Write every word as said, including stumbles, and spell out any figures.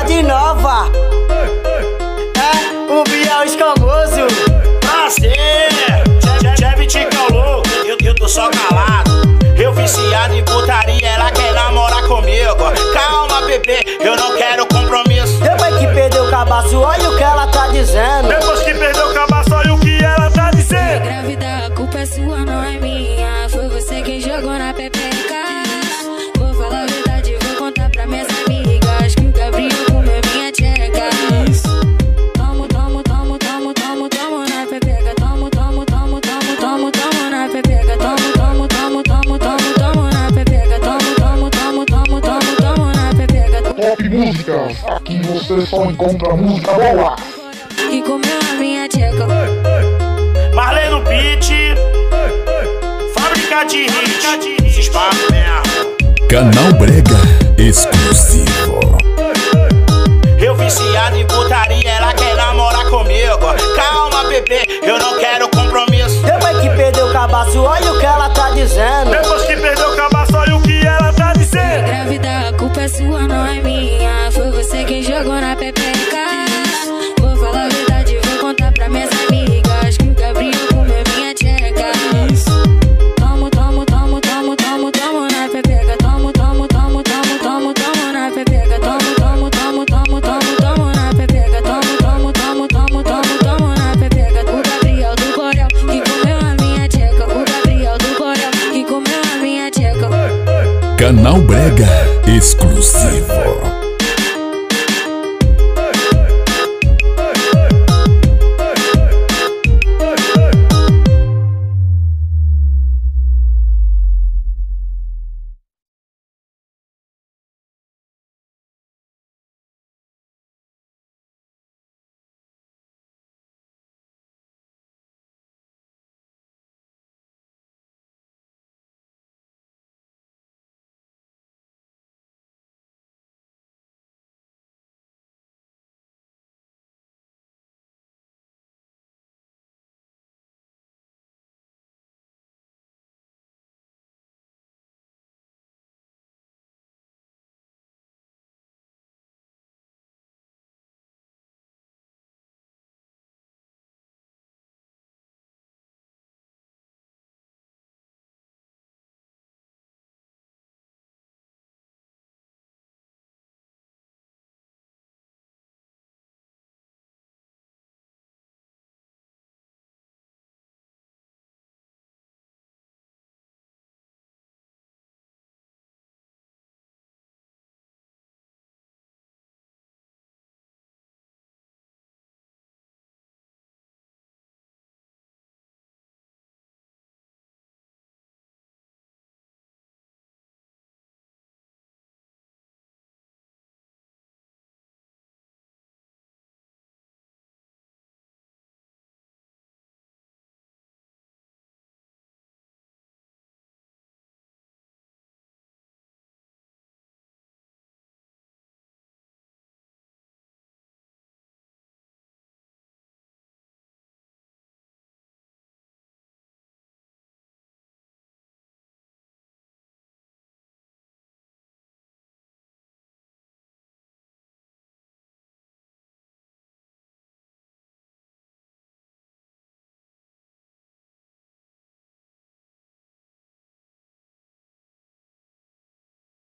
cidade nova. É o Biel escamoso. Prazer, Chevy Ticão louco, eu, eu tô só calado. Eu viciado em putaria, ela quer namorar comigo. Calma, bebê, eu não quero compromisso. Depois que perdeu o cabaço, olha o que ela tá dizendo. Depois que perdeu o cabaço, olha o que ela tá dizendo. Grávida, a culpa é sua, não é minha. Foi você quem jogou na pepeca. Vou falar a verdade, vou contar pra minhas amigas que o Gabriel comeu minha tcheca. Tomo, tomo, tomo, tomo, tomo, tomo na pepeca. Tomo, tomo, tomo, tomo, tomo, tomo na pepeca. Tomo, tomo, tomo, tomo, tomo, tomo na pepeca. Tomo, tomo, tomo, tomo, tomo, tomo na pepeca. Top Músicas, aqui você só encontra música boa. Que comeu a minha tcheca. Marley no beat, fábrica de hit, se espaço mesmo. Canal Brega exclusivo. Eu viciado em putaria, ela quer namorar comigo. Calma, bebê, eu não quero compromisso. Depois que perdeu o cabaço, olha o que ela tá dizendo. Depois que perdeu o cabaço, olha o que ela tá dizendo. Grávida, a culpa é sua, não é minha. Foi você quem jogou na pepeca. Vou falar a verdade, vou contar pra minhas amigas que o Gabriel comeu minha tcheca. Tomo, tomo, tomo, tomo, tomo, tomo na pepeca. Tomo, tomo, tomo, tomo, tomo, tomo na pepeca. Tomo, tomo, tomo, tomo, tomo, tomo na pepeca. Tomo, tomo, tomo, tomo, tomo, tomo na pepeca. O Gabriel do Borel que comeu a minha tcheca. O Gabriel do Borel que comeu a minha tcheca. Canal Brega exclusivo.